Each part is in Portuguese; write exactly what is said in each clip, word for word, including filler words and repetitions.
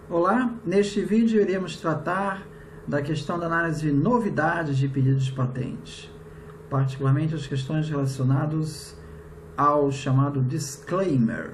Olá, neste vídeo iremos tratar da questão da análise de novidades de pedidos de patente, particularmente as questões relacionadas ao chamado disclaimer.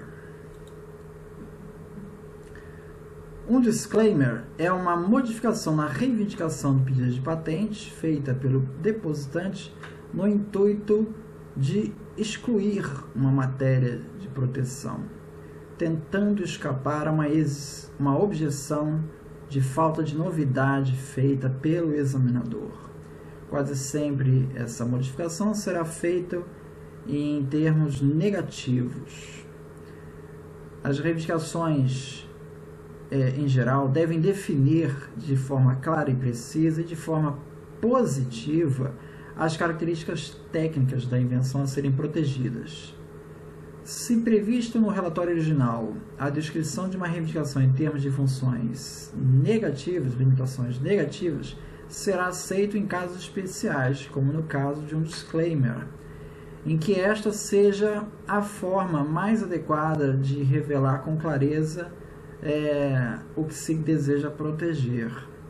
Um disclaimer é uma modificação na reivindicação do pedido de patente feita pelo depositante no intuito de excluir uma matéria de proteção, tentando escapar a uma, ex, uma objeção de falta de novidade feita pelo examinador. Quase sempre essa modificação será feita em termos negativos. As reivindicações, é, em geral, devem definir de forma clara e precisa e de forma positiva as características técnicas da invenção a serem protegidas. Se previsto no relatório original a descrição de uma reivindicação em termos de funções negativas, limitações negativas, será aceito em casos especiais, como no caso de um disclaimer, em que esta seja a forma mais adequada de revelar com clareza é, o que se deseja proteger.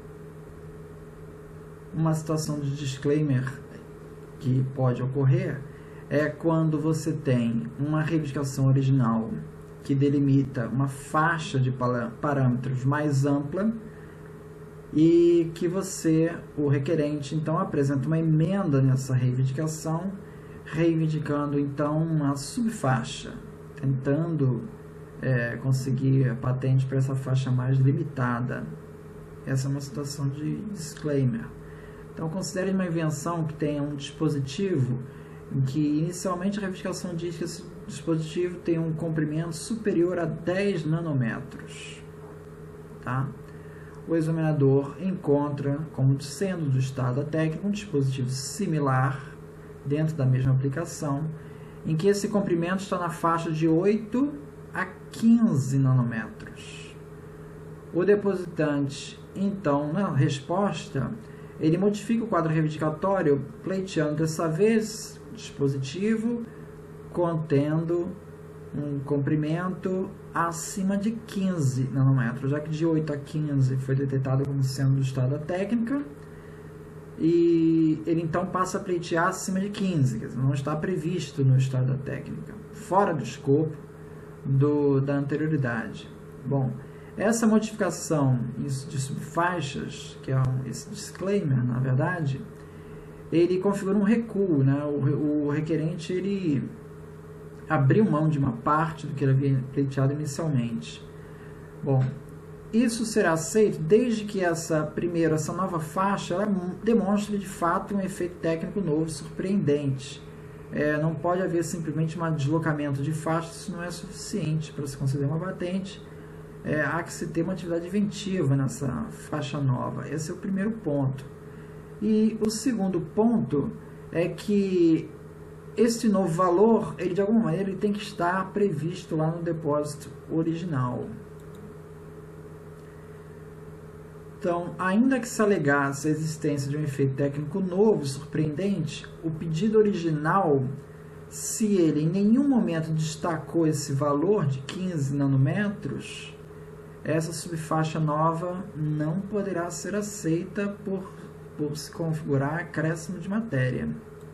Uma situação de disclaimer que pode ocorrer é quando você tem uma reivindicação original que delimita uma faixa de parâmetros mais ampla e que você, o requerente, então apresenta uma emenda nessa reivindicação, reivindicando então uma subfaixa, tentando é, conseguir a patente para essa faixa mais limitada. Essa é uma situação de disclaimer. Então, considere uma invenção que tenha um dispositivo em que inicialmente a reivindicação diz que esse dispositivo tem um comprimento superior a dez nanômetros. Tá? O examinador encontra, como sendo do estado técnico, um dispositivo similar dentro da mesma aplicação, em que esse comprimento está na faixa de oito a quinze nanômetros. O depositante, então, na resposta, ele modifica o quadro reivindicatório, pleiteando dessa vez dispositivo contendo um comprimento acima de quinze nanômetros, já que de oito a quinze foi detectado como sendo do estado da técnica, e ele então passa a pleitear acima de quinze, quer dizer, não está previsto no estado da técnica, fora do escopo do, da anterioridade. Bom, essa modificação de subfaixas, que é um, esse disclaimer, na verdade, ele configura um recuo, né? o, o requerente ele abriu mão de uma parte do que ele havia pleiteado inicialmente. Bom, isso será aceito desde que essa primeira, essa nova faixa, ela demonstre de fato um efeito técnico novo, surpreendente. É, não pode haver simplesmente um deslocamento de faixa, isso não é suficiente para se conceder uma patente. É, há que se ter uma atividade inventiva nessa faixa nova. Esse é o primeiro ponto. E o segundo ponto é que este novo valor, ele de alguma maneira ele tem que estar previsto lá no depósito original. Então, ainda que se alegasse a existência de um efeito técnico novo e surpreendente, o pedido original, se ele em nenhum momento destacou esse valor de quinze nanômetros, essa subfaixa nova não poderá ser aceita por, por se configurar acréscimo de matéria.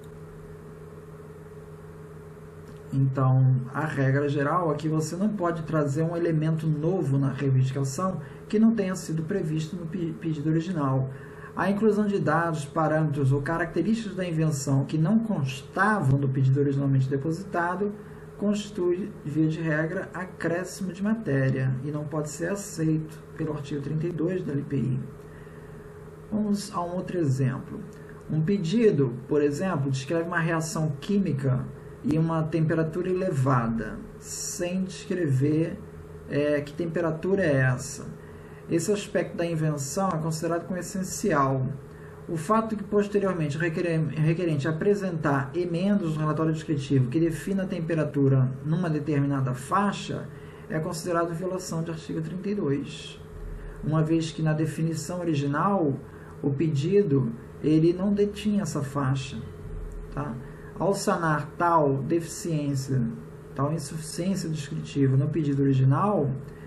Então, a regra geral é que você não pode trazer um elemento novo na reivindicação que não tenha sido previsto no pedido original. A inclusão de dados, parâmetros ou características da invenção que não constavam no pedido originalmente depositado constitui, via de regra, acréscimo de matéria e não pode ser aceito pelo artigo trinta e dois da L P I. Vamos a um outro exemplo. Um pedido, por exemplo, descreve uma reação química e uma temperatura elevada, sem descrever é, que temperatura é essa. Esse aspecto da invenção é considerado como essencial. O fato de que, posteriormente, o requerente apresentar emendas no relatório descritivo que defina a temperatura numa determinada faixa é considerado violação de artigo trinta e dois, uma vez que na definição original o pedido ele não detinha essa faixa. Tá? Ao sanar tal deficiência, tal insuficiência descritiva no pedido original,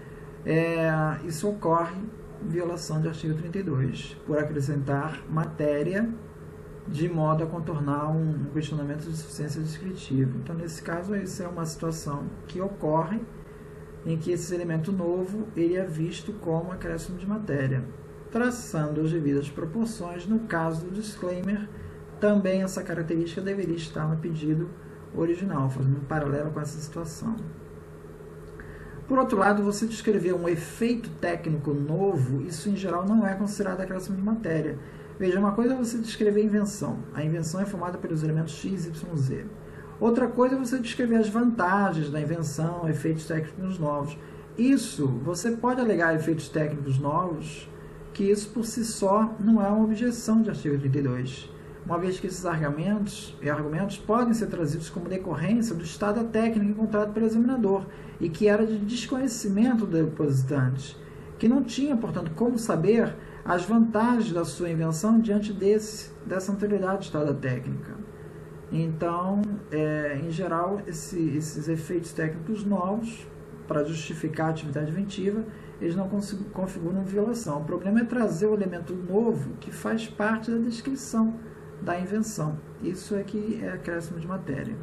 é, isso ocorre em violação de artigo trinta e dois, por acrescentar matéria de modo a contornar um questionamento de suficiência descritiva. Então, nesse caso, isso é uma situação que ocorre em que esse elemento novo ele é visto como acréscimo de matéria, traçando as devidas proporções. No caso do disclaimer, também essa característica deveria estar no pedido original, fazendo um paralelo com essa situação. Por outro lado, você descrever um efeito técnico novo, isso em geral não é considerado acréscimo de matéria. Veja, uma coisa é você descrever a invenção. A invenção é formada pelos elementos X, Y, Z. Outra coisa é você descrever as vantagens da invenção, efeitos técnicos novos. Isso, você pode alegar efeitos técnicos novos, que isso por si só não é uma objeção de artigo trinta e dois, uma vez que esses argumentos e argumentos podem ser trazidos como decorrência do estado da técnica encontrado pelo examinador e que era de desconhecimento do depositante, que não tinha, portanto, como saber as vantagens da sua invenção diante desse, dessa anterioridade do estado da técnica. Então, é, em geral, esse, esses efeitos técnicos novos, para justificar a atividade inventiva, eles não configuram violação. O problema é trazer o elemento novo que faz parte da descrição da invenção. Isso é que é acréscimo de matéria.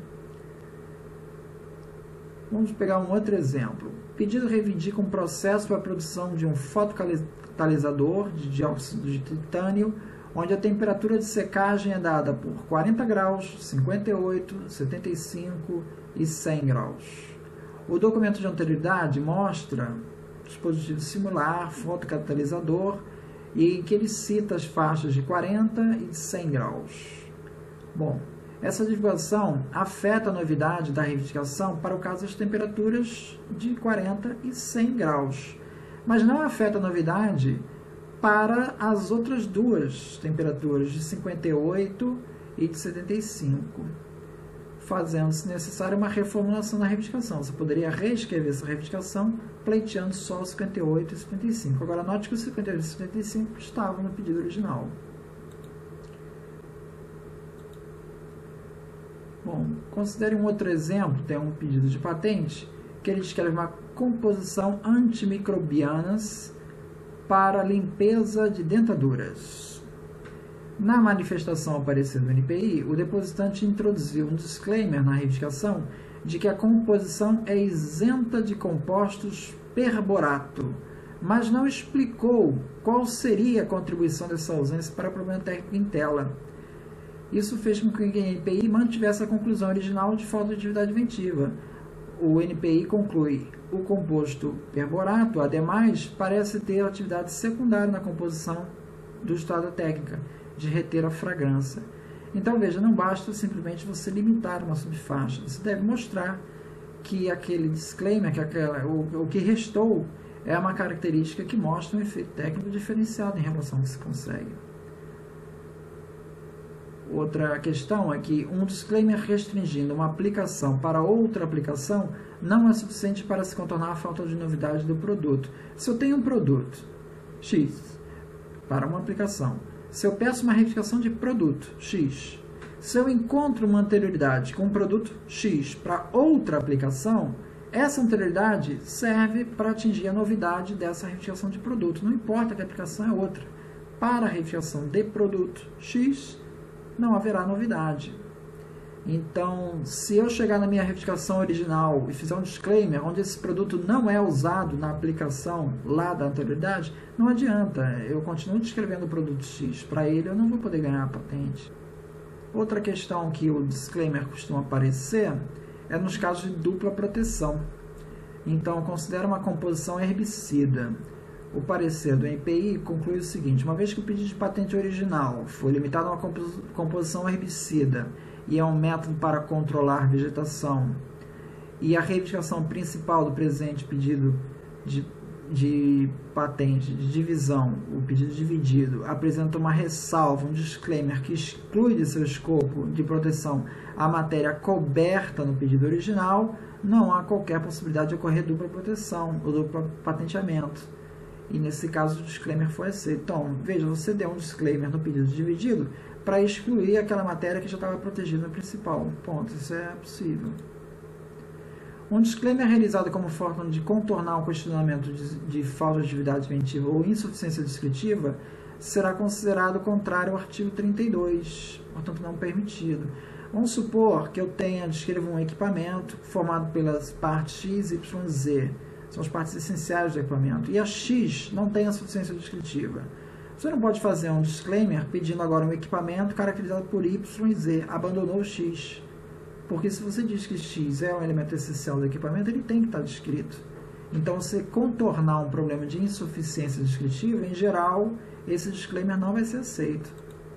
Vamos pegar um outro exemplo. O pedido reivindica um processo para a produção de um fotocatalisador de dióxido de titânio, onde a temperatura de secagem é dada por quarenta graus, cinquenta e oito, setenta e cinco e cem graus. O documento de anterioridade mostra dispositivo similar, fotocatalisador, e em que ele cita as faixas de quarenta e de cem graus. Bom, essa divulgação afeta a novidade da reivindicação para o caso das temperaturas de quarenta e cem graus, mas não afeta a novidade para as outras duas temperaturas de cinquenta e oito e de setenta e cinco, fazendo-se necessária uma reformulação da reivindicação. Você poderia reescrever essa reivindicação pleiteando só os cinquenta e oito e setenta e cinco. Agora, note que os cinquenta e oito e setenta e cinco estavam no pedido original. Bom, considere um outro exemplo, tem um pedido de patente, que ele descreve uma composição antimicrobianas para limpeza de dentaduras. Na manifestação ao parecer do N P I, o depositante introduziu um disclaimer na reivindicação de que a composição é isenta de compostos perborato, mas não explicou qual seria a contribuição dessa ausência para o problema técnico em tela. Isso fez com que o N P I mantivesse a conclusão original de falta de atividade inventiva. O N P I conclui: o composto perborato, ademais, parece ter atividade secundária na composição do estado da técnica, de reter a fragrância. Então, veja, não basta simplesmente você limitar uma subfaixa, você deve mostrar que aquele disclaimer, que aquela, o, o que restou, é uma característica que mostra um efeito técnico diferenciado em relação ao que se consegue. Outra questão é que um disclaimer restringindo uma aplicação para outra aplicação não é suficiente para se contornar a falta de novidade do produto. Se eu tenho um produto X para uma aplicação, se eu peço uma reivindicação de produto X, se eu encontro uma anterioridade com um produto X para outra aplicação, essa anterioridade serve para atingir a novidade dessa reivindicação de produto. Não importa que a aplicação é outra. Para a reivindicação de produto X, não haverá novidade. Então, se eu chegar na minha reivindicação original e fizer um disclaimer onde esse produto não é usado na aplicação lá da anterioridade, não adianta, eu continuo descrevendo o produto X. Para ele, eu não vou poder ganhar a patente. Outra questão que o disclaimer costuma aparecer é nos casos de dupla proteção. Então, considera uma composição herbicida. O parecer do N P I conclui o seguinte: uma vez que o pedido de patente original foi limitado a uma composição herbicida e a um método para controlar vegetação, e a reivindicação principal do presente pedido de, de patente de divisão, o pedido dividido, apresenta uma ressalva, um disclaimer que exclui de seu escopo de proteção a matéria coberta no pedido original, não há qualquer possibilidade de ocorrer dupla proteção ou duplo patenteamento. E nesse caso o disclaimer foi aceito. Então, veja, você deu um disclaimer no pedido dividido para excluir aquela matéria que já estava protegida no principal. Ponto. Isso é possível. Um disclaimer realizado como forma de contornar um questionamento de, de falta de atividade preventiva ou insuficiência descritiva será considerado contrário ao artigo trinta e dois, portanto não permitido. Vamos supor que eu tenha, descrevo um equipamento formado pelas partes X, Y, Z, são as partes essenciais do equipamento, e a X não tem a suficiência descritiva. Você não pode fazer um disclaimer pedindo agora um equipamento caracterizado por Y e Z, abandonou o X. Porque se você diz que X é um elemento essencial do equipamento, ele tem que estar descrito. Então, se contornar um problema de insuficiência descritiva, em geral, esse disclaimer não vai ser aceito.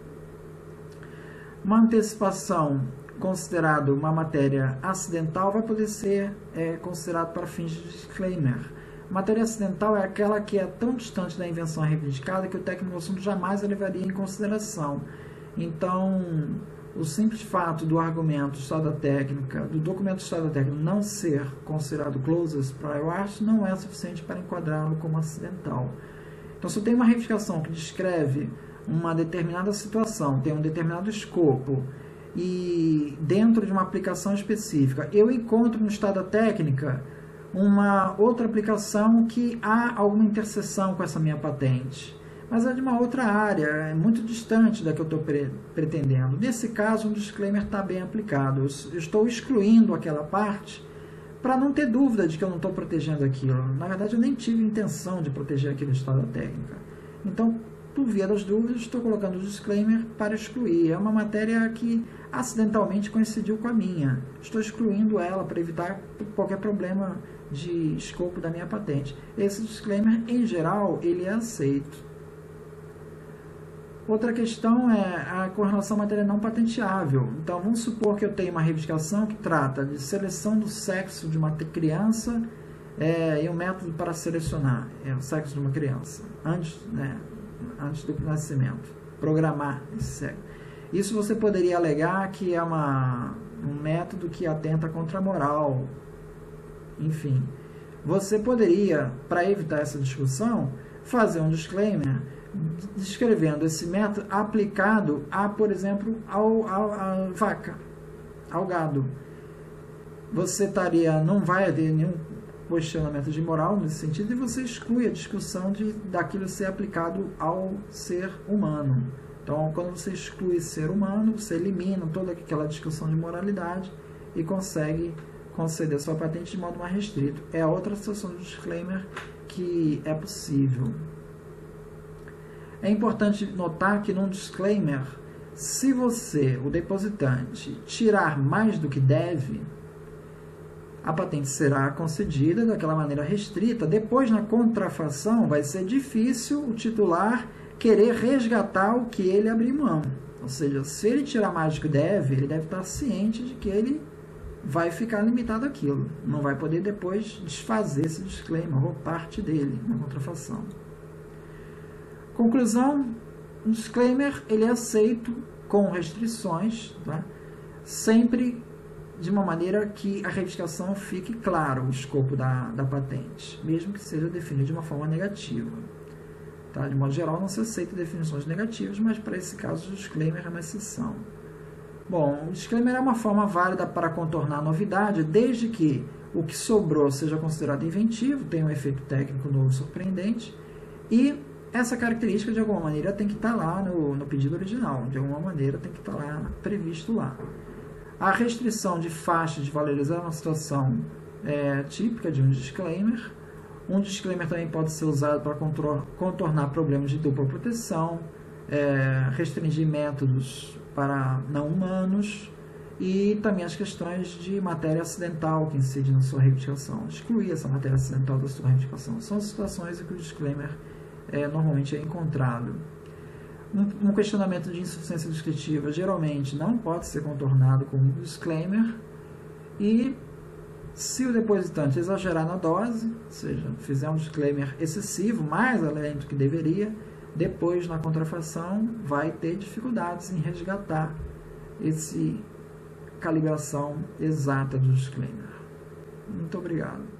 Uma antecipação considerada uma matéria acidental vai poder ser é, considerado para fins de disclaimer. Matéria acidental é aquela que é tão distante da invenção reivindicada que o técnico do assunto jamais a levaria em consideração. Então, o simples fato do argumento de história técnica, do documento de história técnica não ser considerado closest prior art, não é suficiente para enquadrá-lo como acidental. Então, se eu tenho uma reivindicação que descreve uma determinada situação, tem um determinado escopo, e dentro de uma aplicação específica, eu encontro no estado da técnica uma outra aplicação que há alguma interseção com essa minha patente, mas é de uma outra área, é muito distante da que eu estou pre pretendendo. Nesse caso, um disclaimer está bem aplicado. Eu estou excluindo aquela parte para não ter dúvida de que eu não estou protegendo aquilo. Na verdade, eu nem tive intenção de proteger aquilo no estado da técnica. Então, por via das dúvidas, estou colocando o disclaimer para excluir. É uma matéria que acidentalmente coincidiu com a minha. Estou excluindo ela para evitar qualquer problema de escopo da minha patente. Esse disclaimer, em geral, ele é aceito. Outra questão é a com relação à matéria não patenteável. Então, vamos supor que eu tenho uma reivindicação que trata de seleção do sexo de uma criança é, e um método para selecionar é, o sexo de uma criança antes, né, antes do nascimento, programar esse sexo. Isso você poderia alegar que é uma, um método que atenta contra a moral. Enfim, você poderia, para evitar essa discussão, fazer um disclaimer descrevendo esse método aplicado a, por exemplo, ao, ao, à vaca, ao gado. Você estaria, não vai haver nenhum questionamento de moral nesse sentido, e você exclui a discussão de, daquilo ser aplicado ao ser humano. Então, quando você exclui ser humano, você elimina toda aquela discussão de moralidade e consegue conceder sua patente de modo mais restrito. É a outra situação do disclaimer que é possível. É importante notar que num disclaimer, se você, o depositante, tirar mais do que deve, a patente será concedida daquela maneira restrita. Depois, na contrafação, vai ser difícil o titular querer resgatar o que ele abriu mão. Ou seja, se ele tirar mais do que deve, ele deve estar ciente de que ele vai ficar limitado àquilo. Não vai poder depois desfazer esse disclaimer ou parte dele na contrafação. Conclusão, o disclaimer ele é aceito com restrições, tá? Sempre de uma maneira que a reivindicação fique claro o escopo da, da patente, mesmo que seja definido de uma forma negativa. Tá? De modo geral, não se aceita definições negativas, mas para esse caso o disclaimer é uma exceção. Bom, o disclaimer é uma forma válida para contornar a novidade, desde que o que sobrou seja considerado inventivo, tenha um efeito técnico novo surpreendente, e essa característica, de alguma maneira, tem que estar lá no, no pedido original, de alguma maneira tem que estar lá previsto lá. A restrição de faixa de valorizar uma situação é, típica de um disclaimer. Um disclaimer também pode ser usado para contornar problemas de dupla proteção, é, restringir métodos para não humanos e também as questões de matéria acidental que incide na sua reivindicação. Excluir essa matéria acidental da sua reivindicação. São situações em que o disclaimer é, normalmente é encontrado. Um, um questionamento de insuficiência descritiva geralmente não pode ser contornado com um disclaimer, e se o depositante exagerar na dose, ou seja, fizer um disclaimer excessivo, mais além do que deveria, depois na contrafação vai ter dificuldades em resgatar essa calibração exata do disclaimer. Muito obrigado.